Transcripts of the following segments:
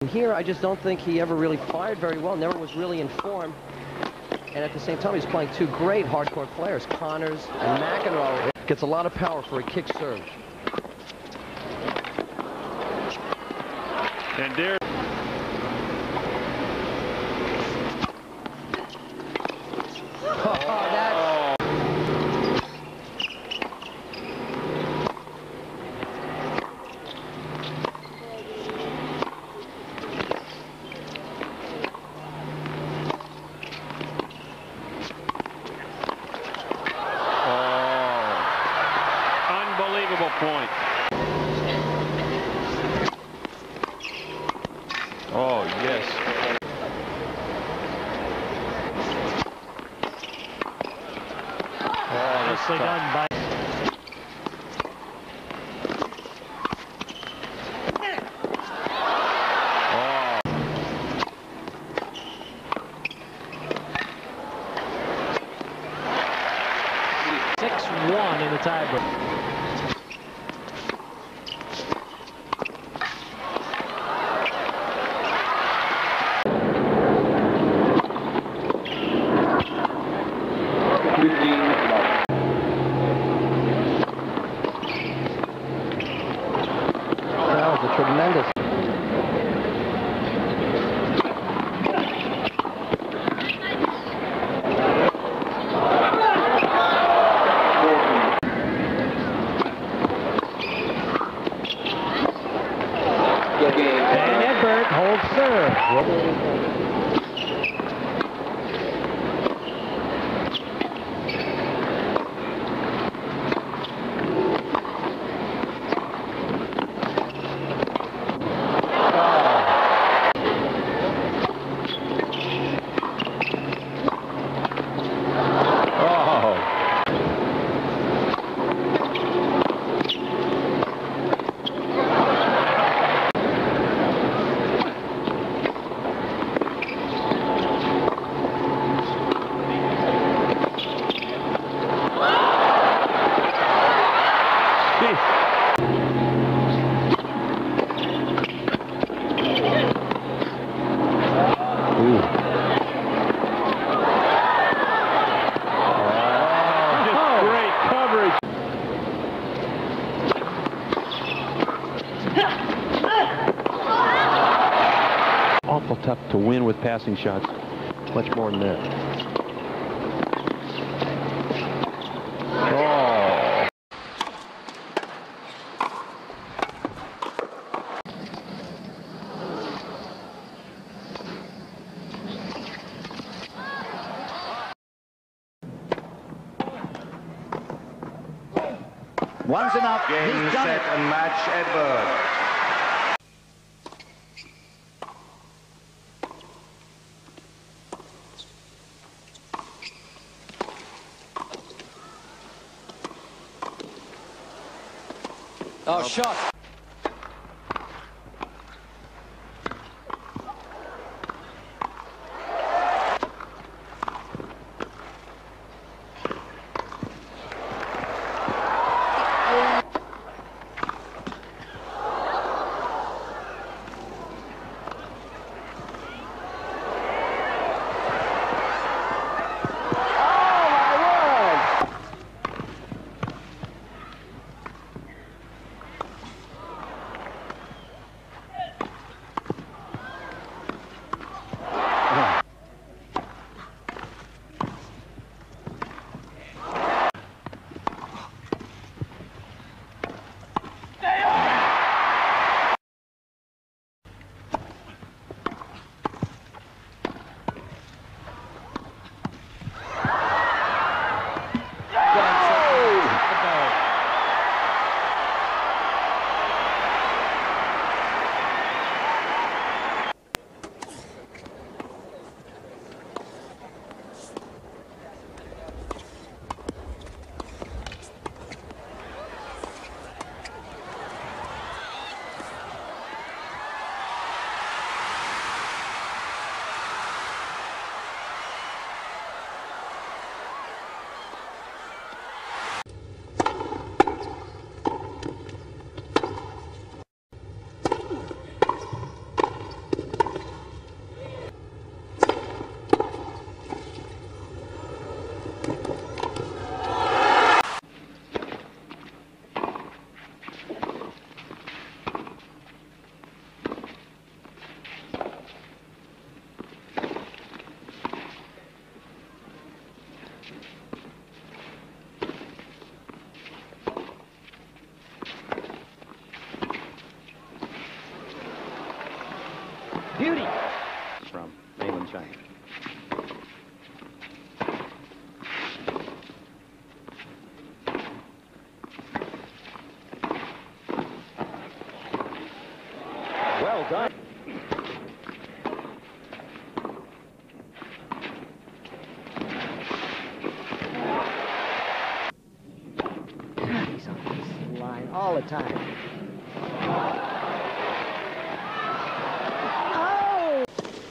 Here, I just don't think he ever really fired very well, never was really in form. And at the same time, he's playing two great hardcore players, Connors and McEnroe. Gets a lot of power for a kick serve. And there. Unbelievable point. Oh, yes. Oh, nicely done by. Oh. 6-1 in the tiebreak. That was a tremendous. And Edberg holds serve. Awful tough to win with passing shots. Much more than that. Oh. One's enough. Game, He's done set, it. and match, Edberg. Oh, shot. Beauty. From mainland China. Well done. He's on this line all the time. Oh!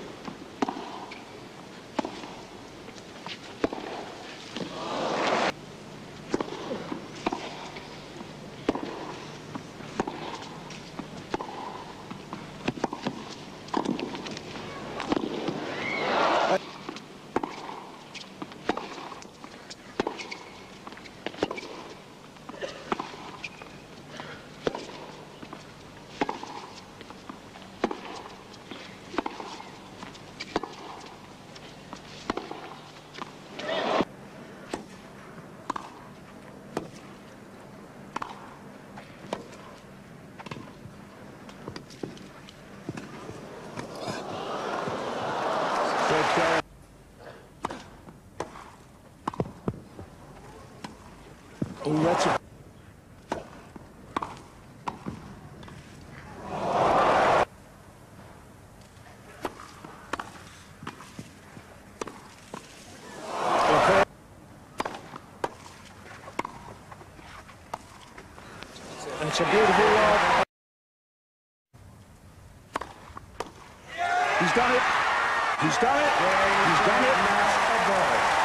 Oh, that's a... It's a beautiful lob. He's done it. He's done it. He's done it.